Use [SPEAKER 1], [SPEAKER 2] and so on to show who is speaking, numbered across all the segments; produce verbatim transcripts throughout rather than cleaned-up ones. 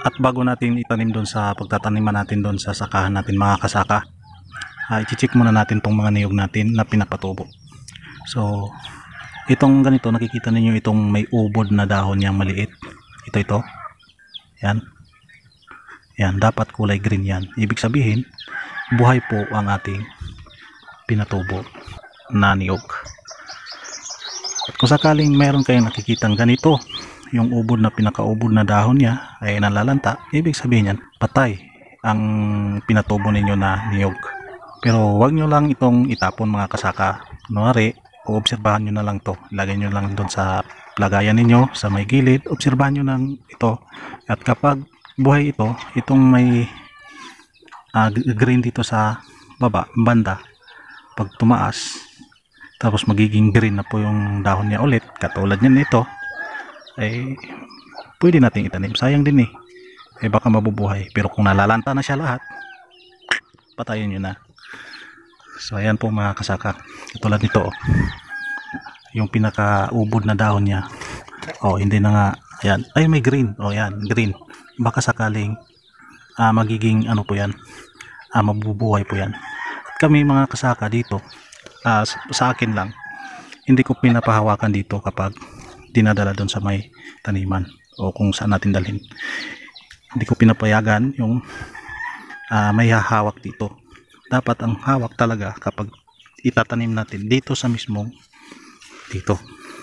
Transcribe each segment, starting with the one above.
[SPEAKER 1] At bago natin itanim doon sa pagtataniman natin doon sa sakahan natin mga kasaka, uh, i-check muna natin tong mga niyog natin na pinapatubo. So itong ganito, nakikita ninyo itong may ubod na dahon niyang maliit. Ito ito. Yan. Yan, dapat kulay green yan. Ibig sabihin, buhay po ang ating pinatubo na niyog. At kung sakaling meron kayong nakikitang ganito, yung ubod na pinakaubod na dahon niya ay nalalanta, ibig sabihin yan, patay ang pinatubo ninyo na niyog. Pero wag nyo lang itong itapon mga kasaka. Kunwari, obserbahan nyo na lang to. Lagay nyo lang doon sa lagayan ninyo, sa may gilid. Obserbahan nyo lang ito. At kapag buhay ito, itong may uh, green dito sa baba, banda, pag tumaas, tapos magiging green na po yung dahon niya ulit, katulad niyan nito, ay pwede nating itanim. Sayang din eh. Eh baka mabubuhay. Pero kung nalalanta na siya lahat, patayin nyo na. So ayan po mga kasaka. Katulad nito oh. Yung pinakaubod na dahon niya. Oh, hindi na nga. Ayan. Ay may green. Oh yan, green. Baka sakaling ah, magiging ano po yan. Ah, mabubuhay po yan. At kami mga kasaka dito, ah, sa akin lang, hindi ko pinapahawakan dito kapag dinadala doon sa may taniman o kung saan natin dalhin. Hindi ko pinapayagan yung uh, may hahawak dito. Dapat ang hawak talaga kapag itatanim natin dito sa mismong dito.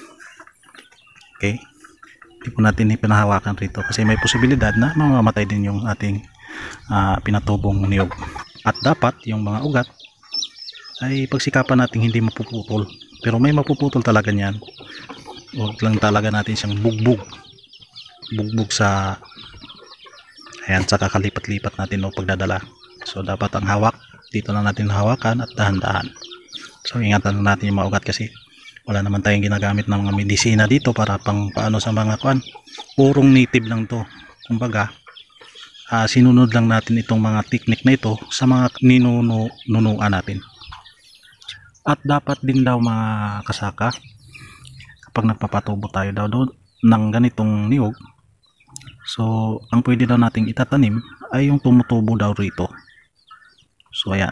[SPEAKER 1] Okay? Hindi po natin ipinahawakan rito kasi may posibilidad na mamamatay din yung ating uh, pinatubong niyog. At dapat yung mga ugat ay pagsikapan natin hindi mapuputol. Pero may mapuputol talaga niyan. Huwag lang talaga natin siyang bugbog bugbog sa ayan, sa kakalipat-lipat natin o pagdadala. So dapat ang hawak dito lang natin hawakan at dahan-dahan. So ingatan natin yung mga ugat kasi wala naman tayong ginagamit ng mga medisina dito para pang paano sa mga kuan. Purong native lang to. Kumbaga uh, sinunod lang natin itong mga technique na ito sa mga ninunuan natin. At dapat din daw mga kasaka, kapag nagpapatubo tayo daw doon ng ganitong niyog, so ang pwede daw nating itatanim ay yung tumutubo daw rito. So ayan,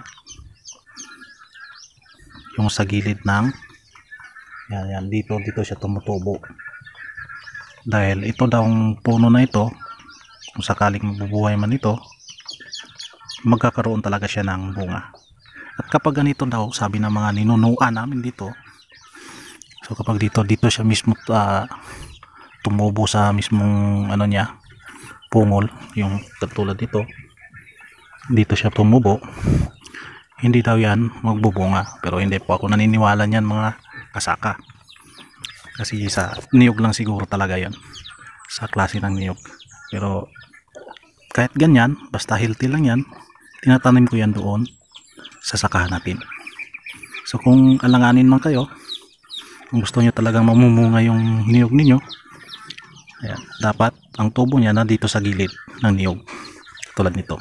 [SPEAKER 1] yung sa gilid ng yan, yan, dito dito siya tumutubo dahil ito daw ang puno na ito, kung sakaling mabubuhay man ito, magkakaroon talaga siya ng bunga. At kapag ganito daw, sabi ng mga ninunuan namin dito, so kapag dito dito siya mismo uh, tumubo sa mismong ano niya, pungol, yung katulad dito, dito siya tumubo, hindi daw yan magbubunga. Pero hindi po ako naniniwala niyan mga kasaka. Kasi sa niyog lang siguro talaga yan, sa klase ng niyog. Pero kahit ganyan, basta healthy lang yan, tinatanim ko yan doon sa sakahan natin. So kung alanganin man kayo, kung gusto nyo talagang mamumunga yung niyog ninyo, ayan, dapat ang tubo niya na dito sa gilid ng niyog, tulad nito.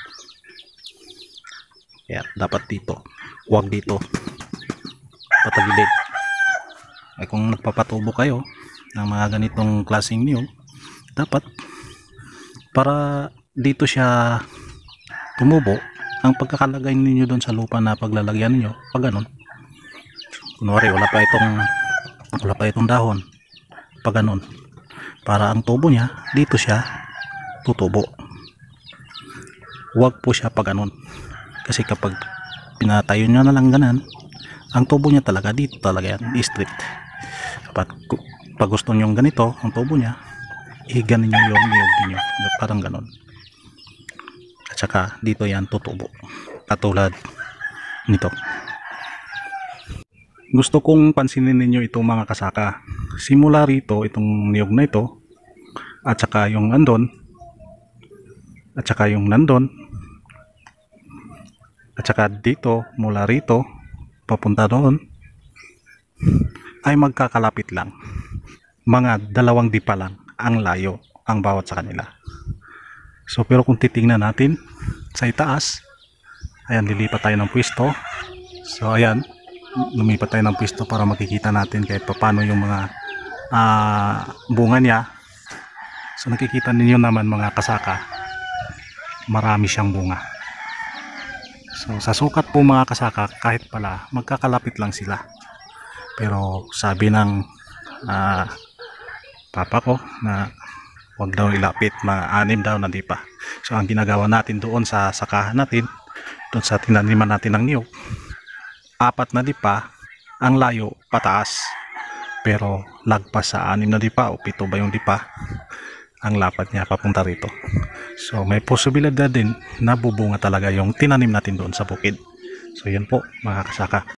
[SPEAKER 1] Ayan, dapat dito, huwag dito patagilid. Ay kung nagpapatubo kayo ng mga ganitong klaseng niyog, dapat para dito siya tumubo, ang pagkakalagay ninyo doon sa lupa na paglalagyan niyo, pag ganun, kunwari wala pa itong wala pa itong dahon, pag ganun, para ang tubo niya dito siya tutubo. Huwag po siya pag ganun, kasi kapag pinatayo nyo na lang ganan, ang tubo niya talaga dito talaga yan, straight. Kapag pag gusto nyo ganito ang tubo niya, ihigan ninyo yung niyog niyo, parang ganun. At saka dito yan tutubo, katulad nito. Gusto kong pansinin ninyo itong mga kasaka, simula rito itong niyog na ito, at saka yung andon, at saka yung nandon, at saka dito, mula rito papunta doon, ay magkakalapit lang, mga dalawang dipa lang ang layo ang bawat sa kanila. So pero kung titingnan natin sa itaas, ayan, lilipat tayo ng pwesto. So ayan, lumipat tayo ng pwesto para makikita natin kahit paano yung mga uh, bunga niya. So nakikita ninyo naman mga kasaka, marami siyang bunga. So sa sukat po mga kasaka, kahit pala magkakalapit lang sila, pero sabi ng uh, papa ko na huwag daw ilapit, mga anim daw na dipa. So ang ginagawa natin doon sa sakahan natin, doon sa tinaniman natin ng niyog, apat na dipa ang layo pataas, pero lagpas sa anim na dipa o pito ba yung dipa ang lapad niya papunta rito. So may posibilidad din na bubunga talaga yung tinanim natin doon sa bukid. So yan po mga kasaka.